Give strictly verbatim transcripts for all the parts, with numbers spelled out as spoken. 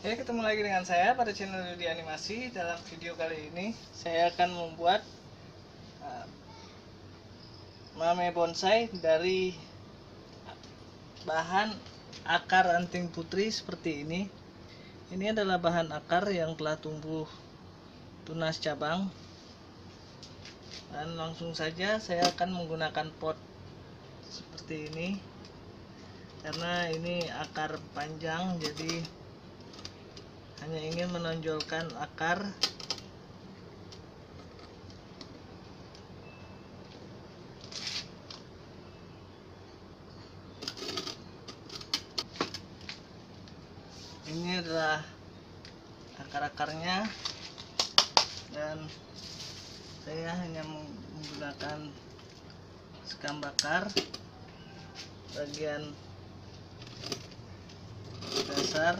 Ya, ketemu lagi dengan saya pada channel Yudi Animasi. Dalam video kali ini saya akan membuat uh, mame bonsai dari bahan akar anting putri seperti ini. Ini adalah bahan akar yang telah tumbuh tunas cabang. Dan langsung saja saya akan menggunakan pot seperti ini, karena ini akar panjang, jadi hanya ingin menonjolkan akar. Ini adalah akar-akarnya, dan saya hanya menggunakan sekam bakar bagian dasar.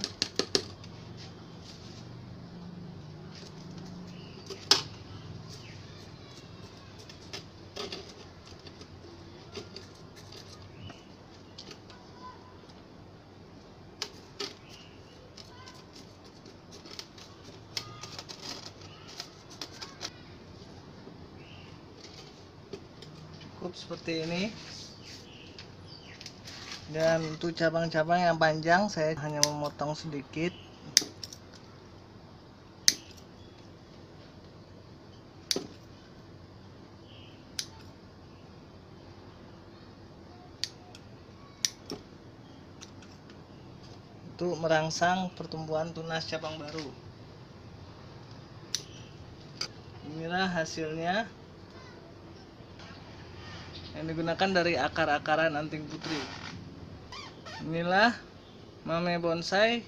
Cukup seperti ini. Dan untuk cabang-cabang yang panjang saya hanya memotong sedikit. Untuk merangsang pertumbuhan tunas cabang baru. Inilah hasilnya, yang digunakan dari akar-akaran anting putri. Inilah mame bonsai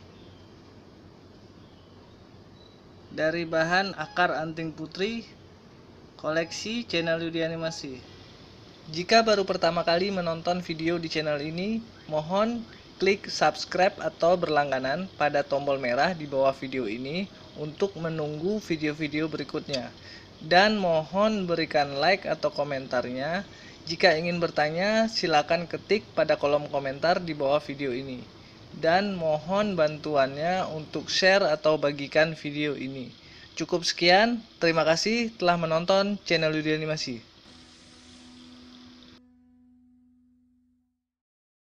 dari bahan akar anting putri koleksi channel Yudi Animasi. Jika baru pertama kali menonton video di channel ini, mohon klik subscribe atau berlangganan pada tombol merah di bawah video ini untuk menunggu video-video berikutnya. Dan mohon berikan like atau komentarnya. Jika ingin bertanya, silakan ketik pada kolom komentar di bawah video ini. Dan mohon bantuannya untuk share atau bagikan video ini. Cukup sekian, terima kasih telah menonton channel Yudi Animasi.